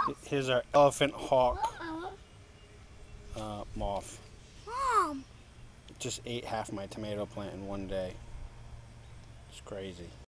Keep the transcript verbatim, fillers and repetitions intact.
Here's our elephant hawk uh, moth. Mom. It just ate half my tomato plant in one day. It's crazy.